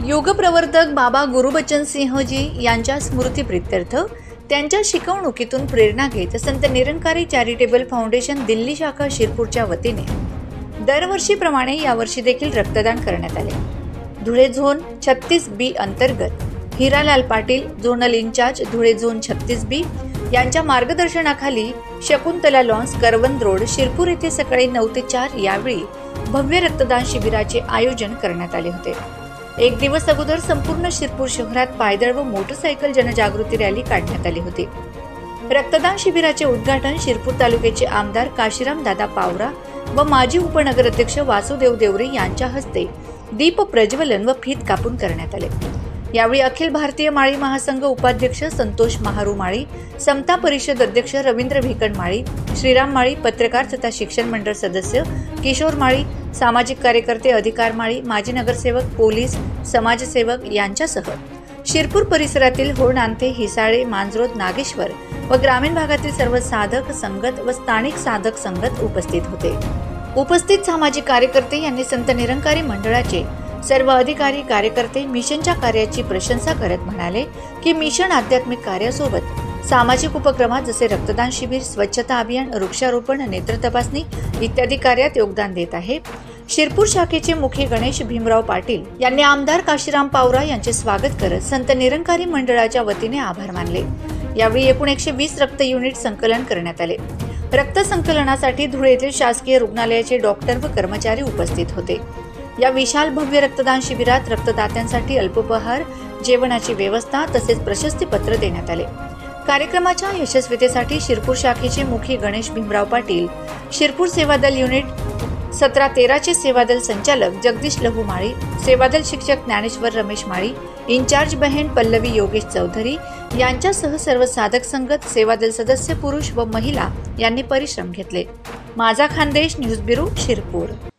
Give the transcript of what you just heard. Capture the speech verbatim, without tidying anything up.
योगप्रवर्तक बाबा गुरुबचन सिंहजी यांच्या स्मृतीप्रित्यर्थ त्यांच्या शिकवणुकीतून प्रेरणा घेत संत निरंकारी चॅरिटेबल फाउंडेशन दिल्ली शाखा शिरपूरच्या वतीने दरवर्षीप्रमाणे यावर्षी देखील रक्तदान करण्यात आले। धुळे झोन छत्तीस बी अंतर्गत Hiralal Patil zonal incharge Dhule zone छत्तीस बी यांच्या मार्गदर्शनाखाली शकुंतला लॉन्स करवंद रोड शिरपूर येथे सकाळी नऊ ते चार यावेळी भव्य रक्तदान शिबिराचे आयोजन करण्यात आले होते। एक दिवस अगोदर संपूर्ण शिरपूर शहरात पायदळ व मोटरसायकल जनजागृती रॅली काढण्यात आली होती। रक्तदान शिबिराचे उद्घाटन शिरपूर तालुक्याचे आमदार काशीराम दादा पावरा व माजी उपनगराध्यक्ष वासुदेव देवरे यांच्या हस्ते दीप प्रज्वलन व फीत कापून करण्यात आले। यावेळी अखिल भारतीय माळी महासंघ उपाध्यक्ष संतोष महारू माळी, समता परिषद अध्यक्ष रवींद्र भिकण माळी, श्रीराम माळी, पत्रकार तथा शिक्षण मंडळ सदस्य किशोर माळी, सामाजिक कार्यकर्ते अधिकार माळी, माजी नगरसेवक, पोलीस, समाजसेवक यांच्यासह शिरपूर परिसरातील होळनांथे, हिसाळे, मांजरोद, नागेश्वर व ग्रामीण भागातील सर्व साधक संगत व स्थानिक साधक संगत उपस्थित होते। उपस्थित सामाजिक कार्यकर्ते यांनी संत निरंकारी मंडळाचे सर्व अधिकारी कार्यकर्ते मिशनच्या कार्याची प्रशंसा करत म्हणाले की मिशन आध्यात्मिक कार्यासोबत सामाजिक उपक्रमात जसे रक्तदान शिबिर, स्वच्छता अभियान, वृक्षारोपण, नेत्र तपासणी इत्यादी कार्यात योगदान देत आहे। शिरपूर शाखेचे मुख्य गणेश भीमराव पाटील यांनी आमदार काशीराम पावरा यांचे स्वागत करत संत निरंकारी मंडळाच्या वतीने आभार मानले। यावेळी एकूण एकशे वीस रक्त युनिट संकलन करण्यात आले। रक्त संकलनासाठी धुळे येथील शासकीय रुग्णालयाचे डॉक्टर व कर्मचारी उपस्थित होते। या विशाल भव्य रक्तदान शिबिरात रक्तदात्यांसाठी अल्पोपहार, जेवणाची व्यवस्था तसेच प्रशस्ती पत्र देण्यात आले। कार्यक्रमाच्या यशस्वीतेसाठी शिरपूर शाखेचे मुख्य गणेश भीमराव पाटील, शिरपूर सेवादल युनिट सतरा तेराचे सेवादल संचालक जगदीश लहू माळी, सेवादल शिक्षक ज्ञानेश्वर रमेश माळी, इंचार्ज बहीण पल्लवी योगेश चौधरी यांच्यासह सर्व साधक संगत, सेवादल सदस्य पुरुष व महिला यांनी परिश्रम घेतले। माझा खानदेश न्यूज ब्युरो शिरपूर।